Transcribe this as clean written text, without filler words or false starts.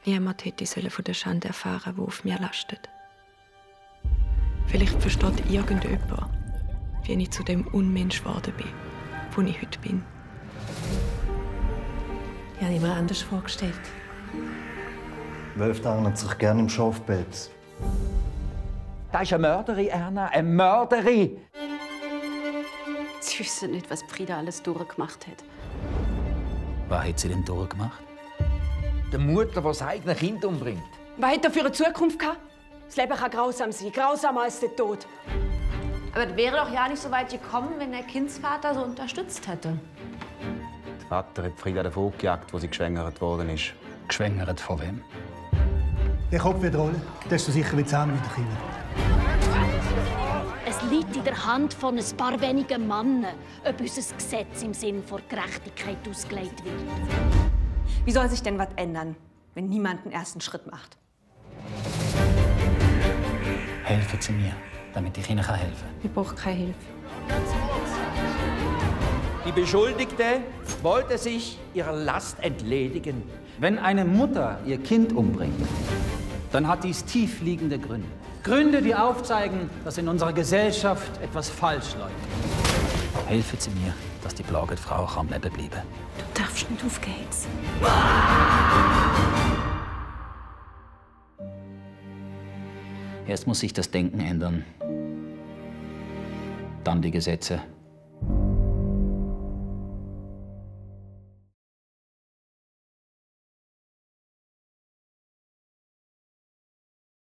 Niemand hätte von der Schande erfahren, die auf mir lastet. Vielleicht versteht irgendjemand, wie ich zu dem Unmensch geworden bin, wo ich heute bin. Ich habe mir anders vorgestellt. Wölf tarnt sich gerne im Schafpelz. Das ist eine Mörderin, Erna, eine Mörderin! Sie wissen nicht, was Frieda alles durchgemacht hat. Was hat sie denn durchgemacht? Die Mutter, die das eigene Kind umbringt. Was hat er für eine Zukunft gehabt? Das Leben kann grausam sein, grausamer als der Tod. Aber es wäre doch ja nicht so weit gekommen, wenn der Kindsvater so unterstützt hätte. Der Vater hat Frieda davon gejagt, wo sie geschwängert worden ist. Geschwängert von wem? Der Kopf wird rollen, desto sicher wird es auch mit den Kindern. Es liegt in der Hand von ein paar wenigen Männern, ob unser Gesetz im Sinn von Gerechtigkeit ausgelegt wird. Wie soll sich denn was ändern, wenn niemand den ersten Schritt macht? Helfen Sie mir, damit ich Ihnen helfen kann. Ich brauche keine Hilfe. Die Beschuldigte wollte sich ihrer Last entledigen. Wenn eine Mutter ihr Kind umbringt, dann hat dies tiefliegende Gründe. Gründe, die aufzeigen, dass in unserer Gesellschaft etwas falsch läuft. Helfen Sie mir, dass die plagende Frau am Leben bleiben kann. Du darfst nicht aufgeheizt. Erst muss sich das Denken ändern, dann die Gesetze.